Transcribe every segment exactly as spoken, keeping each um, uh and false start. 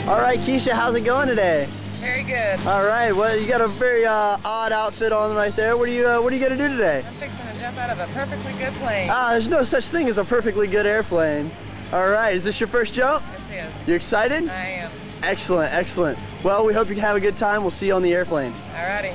All right, Keisha, how's it going today? Very good. All right, well, you got a very uh, odd outfit on right there. What are you uh, What are you gonna do today? I'm fixing to jump out of a perfectly good plane. Ah, there's no such thing as a perfectly good airplane. All right, is this your first jump? Yes, it is. You're excited? I am. Excellent, excellent. Well, we hope you have a good time. We'll see you on the airplane. Alrighty.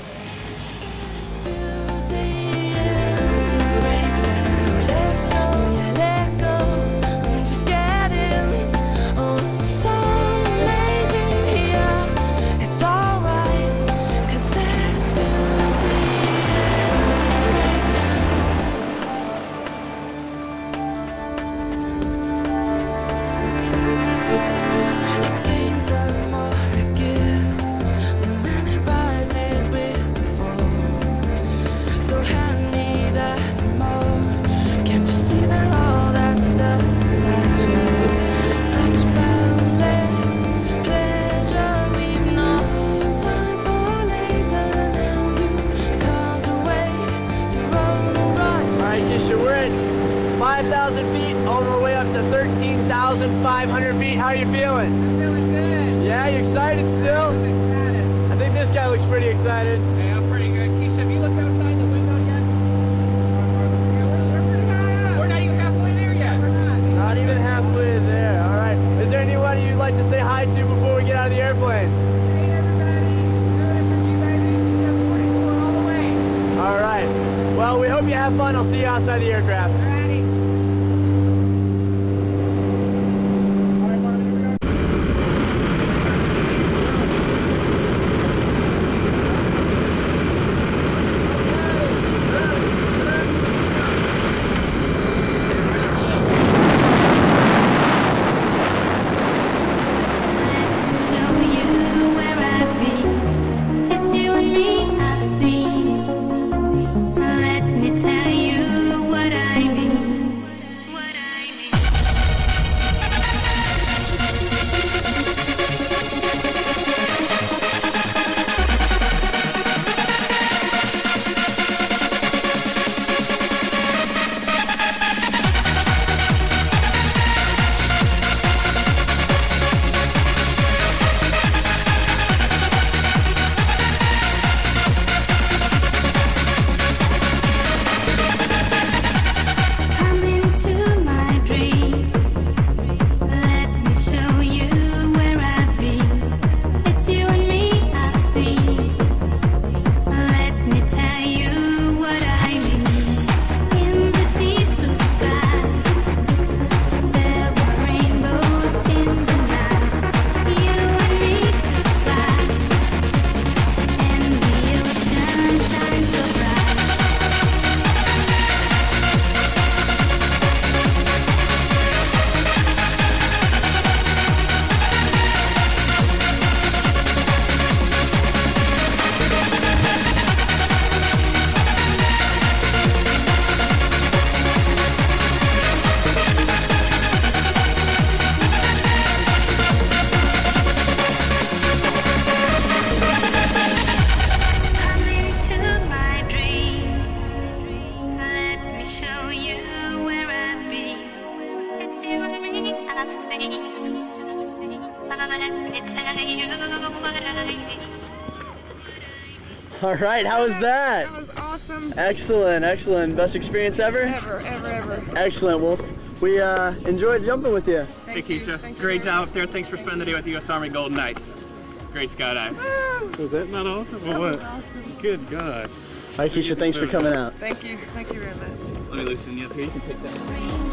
five thousand feet all the way up to thirteen thousand five hundred feet. How are you feeling? I'm feeling good. Yeah, you excited still? I'm excited. I think this guy looks pretty excited. Hey, I'm pretty good. Keisha, have you looked outside the window yet? Yeah, we're, we're pretty high up. We're not even halfway there yet. We're not. Not even halfway there. All right. Is there anybody you'd like to say hi to before we get out of the airplane? Hey, everybody. Doing it for you, baby. seven forty-four all the way. All right. Well, we hope you have fun. I'll see you outside the aircraft. Alrighty. All right, how was that? That was awesome. Excellent, excellent. Best experience ever? Ever, ever, ever. Excellent. Well, we uh, enjoyed jumping with you. Thank hey, you. Keisha. Thank Great you. job up there. Thanks for spending the day with the U S Army Golden Knights. Great skydive. Was that not awesome? Well, what? Awesome. Good God. All right, Keisha, thanks for coming out. Thank you. Thank you very much. Let me loosen you up here. You can pick that up.